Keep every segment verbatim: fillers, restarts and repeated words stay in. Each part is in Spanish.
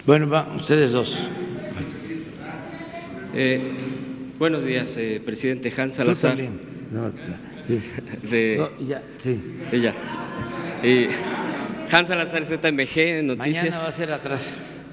Bueno, va, ustedes dos. Eh, buenos días, eh, presidente Hans Salazar. No, sí. De, no, ya, sí. Ella. Y Hans Salazar, Z M G, Noticias. Mañana va a ser atrás.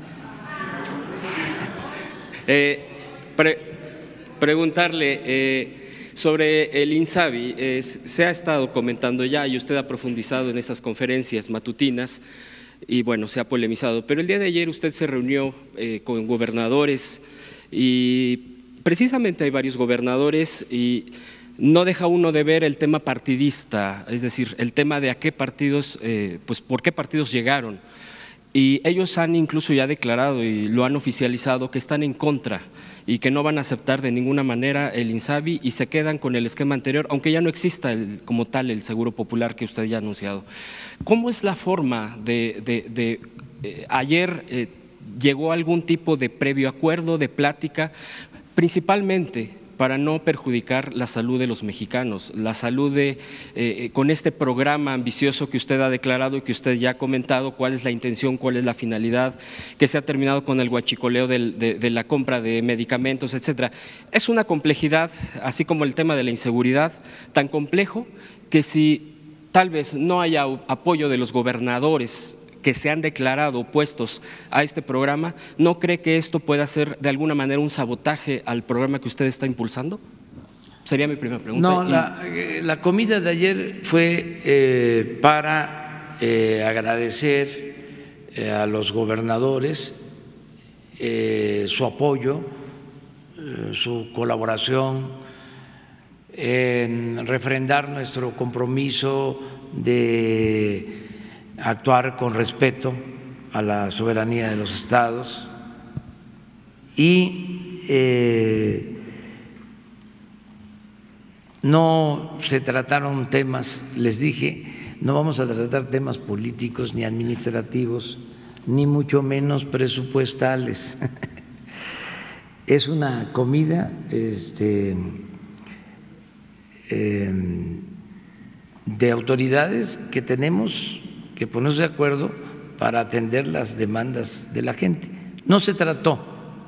Eh, pre, preguntarle eh, sobre el INSABI. Eh, se ha estado comentando ya y usted ha profundizado en estas conferencias matutinas y bueno, se ha polemizado, pero el día de ayer usted se reunió eh, con gobernadores y precisamente hay varios gobernadores y no deja uno de ver el tema partidista, es decir, el tema de a qué partidos, eh, pues por qué partidos llegaron. Y ellos han incluso ya declarado y lo han oficializado que están en contra y que no van a aceptar de ninguna manera el INSABI y se quedan con el esquema anterior, aunque ya no exista el, como tal el Seguro Popular que usted ya ha anunciado. ¿Cómo es la forma de, de, de eh, ayer eh, llegó algún tipo de previo acuerdo, de plática, principalmente para no perjudicar la salud de los mexicanos, la salud de, eh, con este programa ambicioso que usted ha declarado y que usted ya ha comentado, cuál es la intención, cuál es la finalidad, que se ha terminado con el huachicoleo del, de, de la compra de medicamentos, etcétera? Es una complejidad, así como el tema de la inseguridad, tan complejo que si tal vez no haya apoyo de los gobernadores que se han declarado opuestos a este programa, ¿no cree que esto pueda ser de alguna manera un sabotaje al programa que usted está impulsando? Sería mi primera pregunta. No, la, la comida de ayer fue eh, para eh, agradecer eh, a los gobernadores eh, su apoyo, eh, su colaboración, en refrendar nuestro compromiso de actuar con respeto a la soberanía de los estados y eh, no se trataron temas, les dije, no vamos a tratar temas políticos ni administrativos, ni mucho menos presupuestales. Es una comida este, eh, de autoridades que tenemos que ponerse de acuerdo para atender las demandas de la gente. No se trató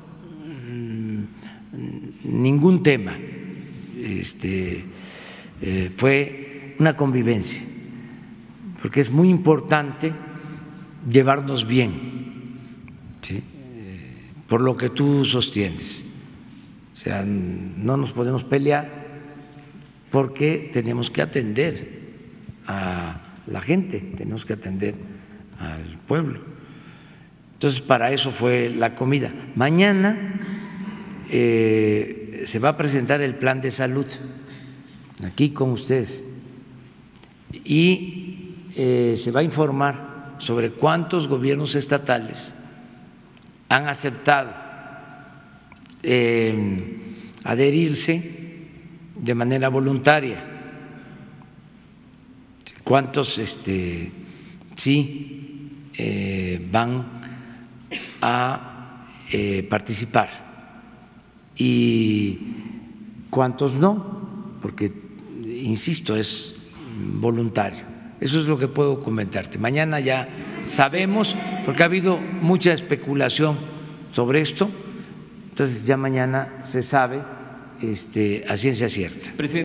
ningún tema, este, eh, fue una convivencia, porque es muy importante llevarnos bien, ¿sí? Por lo que tú sostienes. O sea, no nos podemos pelear porque tenemos que atender a la gente, tenemos que atender al pueblo. Entonces, para eso fue la comida. Mañana eh, se va a presentar el plan de salud aquí con ustedes y eh, se va a informar sobre cuántos gobiernos estatales han aceptado eh, adherirse de manera voluntaria, cuántos este, sí eh, van a eh, participar y cuántos no, porque, insisto, es voluntario. Eso es lo que puedo comentarte. Mañana ya sabemos, porque ha habido mucha especulación sobre esto, entonces ya mañana se sabe este, a ciencia cierta.